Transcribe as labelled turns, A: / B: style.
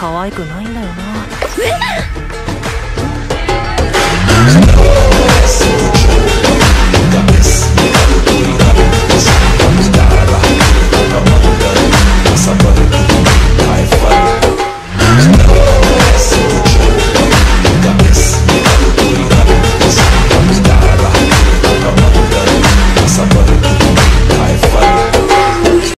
A: 可愛くないんだよな。